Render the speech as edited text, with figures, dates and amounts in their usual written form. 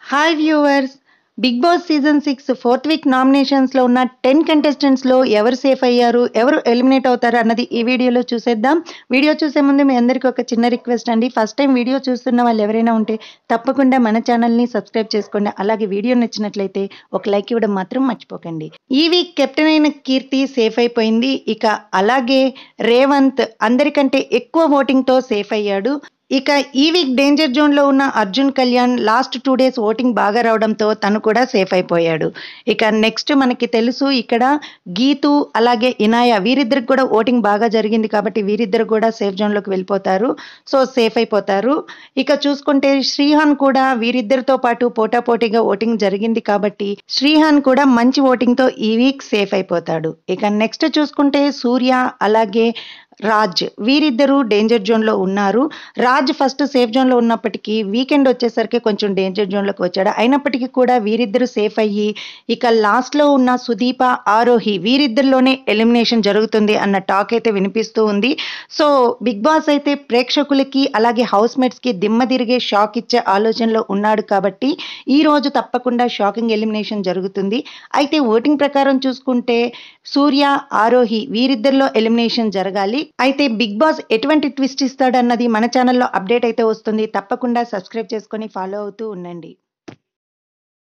Hi viewers, Bigg Boss season 6 fourth week నామినేషన్స్లో ఉన్న 10 కంటెస్టెంట్స్లో ఎవరు సేఫ్ అయ్యారు, ఎవరు ఎలిమినేట్ అవుతారు అన్నది ఈ వీడియోలో చూసేద్దాం. వీడియో చూసే ముందు మీ అందరికీ ఒక చిన్న రిక్వెస్ట్ అండి. ఫస్ట్ టైం వీడియో చూస్తున్న వాళ్ళు ఎవరైనా ఉంటే తప్పకుండా మన ఛానల్ని సబ్స్క్రైబ్ చేసుకోండి. అలాగే వీడియో నచ్చినట్లయితే ఒక లైక్ ఇవ్వడం మాత్రం మర్చిపోకండి. ఈ వీక్ కెప్టెన్ అయిన కీర్తి సేఫ్ అయిపోయింది. ఇక అలాగే రేవంత్ అందరికంటే ఎక్కువ ఓటింగ్తో సేఫ్ అయ్యాడు. ఇక ఈ వీక్ డేంజర్ జోన్లో ఉన్న Arjun Kalyan last 2 days voting బాగా రావడంతో తను కూడా సేఫ్ అయిపోయాడు. ఇక నెక్స్ట్ మనకి తెలుసు ఇక్కడ గీతు అలాగే ఇనాయ వీరిద్దరికి కూడా ఓటింగ్ బాగా జరిగింది కాబట్టి వీరిద్దరు కూడా సేఫ్ జోన్లోకి వెళ్ళిపోతారు. సో సేఫ్ అయిపోతారు. ఇక చూసుకుంటే శ్రీహాన్ కూడా వీరిద్దరితో పాటు పోటాపోటీగా ఓటింగ్ జరిగింది కాబట్టి శ్రీహాన్ కూడా మంచి ఓటింగ్తో ఈ వీక్ సేఫ్ అయిపోతాడు. ఇక నెక్స్ట్ చూసుకుంటే సూర్య అలాగే రాజ్ వీరిద్దరూ డేంజర్ జోన్లో ఉన్నారు. రాజ్ ఫస్ట్ సేఫ్ జోన్లో ఉన్నప్పటికీ వీకెండ్ వచ్చేసరికి కొంచెం డేంజర్ జోన్లోకి వచ్చాడు. అయినప్పటికీ కూడా వీరిద్దరూ సేఫ్ అయ్యి ఇక లాస్ట్లో ఉన్న సుదీప ఆరోహి వీరిద్దరిలోనే ఎలిమినేషన్ జరుగుతుంది అన్న టాక్ అయితే వినిపిస్తూ ఉంది. సో బిగ్ బాస్ అయితే ప్రేక్షకులకి అలాగే హౌస్ మేట్స్కి దిమ్మ తిరిగే షాక్ ఇచ్చే ఆలోచనలో ఉన్నాడు కాబట్టి ఈ రోజు తప్పకుండా షాకింగ్ ఎలిమినేషన్ జరుగుతుంది. అయితే ఓటింగ్ ప్రకారం చూసుకుంటే సూర్య ఆరోహి వీరిద్దరిలో ఎలిమినేషన్ జరగాలి. అయితే బిగ్ బాస్ ఎటువంటి ట్విస్ట్ ఇస్తాడన్నది మన ఛానల్లో అప్డేట్ అయితే వస్తుంది. తప్పకుండా సబ్స్క్రైబ్ చేసుకొని ఫాలో అవుతూ ఉండండి.